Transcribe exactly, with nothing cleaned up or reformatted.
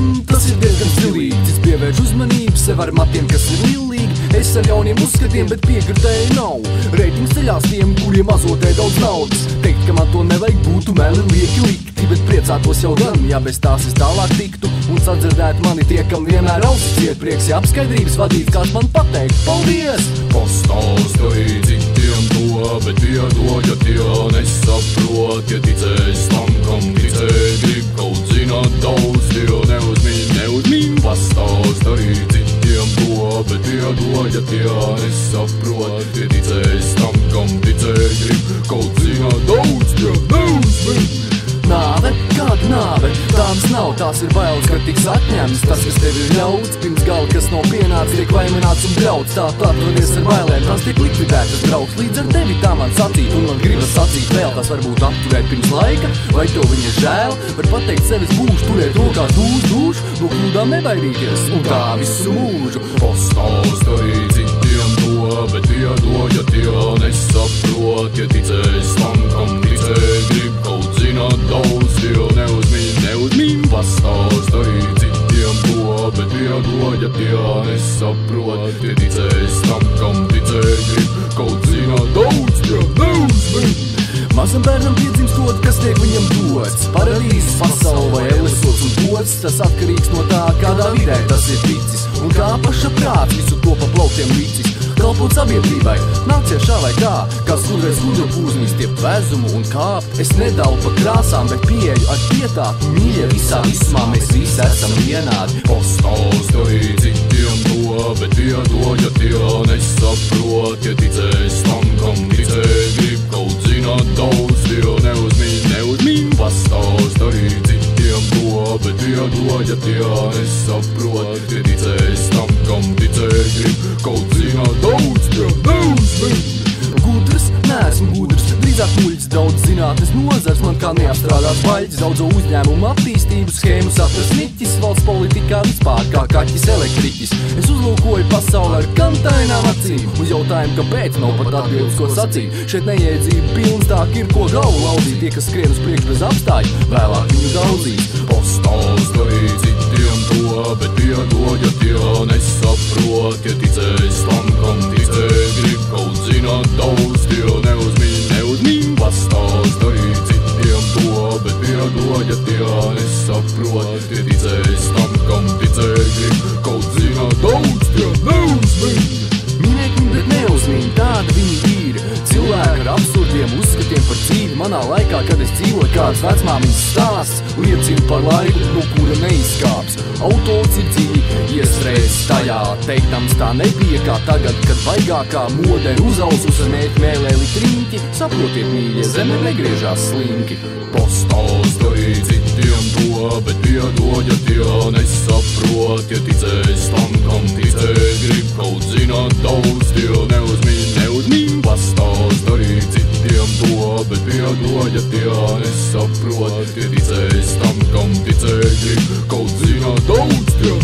mm, tas ir diezgan stilīgi. Cits pievērš uzmanību sev ar matiem, kas ir lillīgi. Es ar jauniem uzskatiem, bet piekritēji nav. Reitings ceļās tiem, kuriem azotē daudz naudas. Teikt, ka man to nevajag, būtu meli lieki likti, bet priecātos jau gan, ja bez tās es tālāk tiktu un sadzirdētu mani tie, kam vienmēr ausis ciet. Prieks, ja apskaidrības vadīts, kāds man pateikt paldies. Pastāst arī citiem to, bet piedod, ja tie nesaprot. Ja ticēs tam, kam ticēt grib, kaut zināt daudz, tie neuzmīn, neuzmīn. Pastāst arī citiem to, bet piedod, ja tie nesaprot. Ja ticēs tam, kam ticēt grib, kaut zināt daudz, tie neuzmīn. Nāve, kāda nāve? Tādas nav, tās ir bailes, ka tiks atņemts tas, kas tev ir ļauts. Pirms gala, kas nav pienācis, tiek vainināts un bļauts. Tā tu atrodies ar bailēm, tās tiek likvidētas draugs. Līdz ar tevi tā man sacīt, un man gribas sacīt vēl. Tas varbūt apturēt pirms laika, vai to viņa žēl. Var pateikt sevis būšu, turēt rokās dūš, dūš, no kļūdām nebaidīties, un tā visu mūžu. Pastāst arī citiem to, bet piedod, ja tie nesaprot. Ja ticēs tam, kam ticēt grib, kaut zināt daudz, tie neuzmīn, neuzmīn. Pastāst arī citiem to, bet piedod, ja tie nesaprot. Ja ticēs tam, kam ticēt grib, kaut zināt daudz, tie neuzmīn. Mazam bērnam piedzimstot, kas tiek viņam dots. Paradīzes, pasaule vai elesots un dots. Tas atkarīgs no tā, kādā vidē tas ir ticis. Un kā paša prāts visu to pa plauktiem līcis. Kalpot sabiedrībai, nācies šā vai tā. Kā skudrais gudru pūznis tiep vezumu un kāpt. Es nedalu pa krāsām, bet pieeju ar pietātu. Mīļa visā vismā, mēs visi esam vienādi. Pastāst arī citiem to, bet piedod, ja tie nesaprot. Ja ticēs tam, kam ticēt grib, kaut zināt daudz, tie neuzmīn, neuzmīn. Pastāst arī citiem to, bet piedod, ja tie nesaprot. Ja ticēs tam, kam ticēt grib, kaut zināt daudz, tie neuzmīn. Gudrs, neesmu gudrs, drīzāk muļķis. Daudz zinātnes nozars, man kā neapstrādāts baļķis. Daudzo uzņēmumu attīstību, schēmu saturs niķis. Valsts politikā vispār kā kaķis elektriķis. Es uzlūkoju pasauli ar kantainām acīm. Uz jautājumu, kāpēc nav pat atbildes, ko sacīt. Šeit neiedzība pilns, tā ir ko galvu lauzīt. Tie, kas skrien uz priekšu bez apstāju, vēlāk viņu daudzīs. Pastāst arī citiem to, bet piedod, ja tie nesaprot. Ja ticēs tam, kam ticēt grib, kaut zināt daudz, tie neuzmīn, neuzmīn. Pastāst arī citiem to, bet piedod, ja tie nesaprot. Ja ticēs tam, kam ticēt grib, kaut zināt daudz, tie neuzmīn. Mīniekļi, bet neuzmīn, tāda viņi ir. Cilvēki ar absurdiem uzskatiem par dzīvi. Manā laikā, kad es dzīvoju, kāds vecmāmiņas stāsts liecina par laiku, no kura neizkāps. Autors ir dzīvi, iestrēdzis tajā. Teiktams tā nebija kā tagad, kad baigākā mode ir uzausus ar mērķi mēlēli triņķi. Saprotiet, mīļie, zeme negriežās slinki. Pastāst arī citiem to, bet piedod, ja tie nesaprot. Ja ticēs tam, kam ticēt grib, kaut zināt daudz, tie neuzmīn, neuzmīn. Pastāst arī citiem to, bet piedod, ja tie nesaprot. Ja ticēs tam, kam ticēt grib, kaut zināt daudz, tie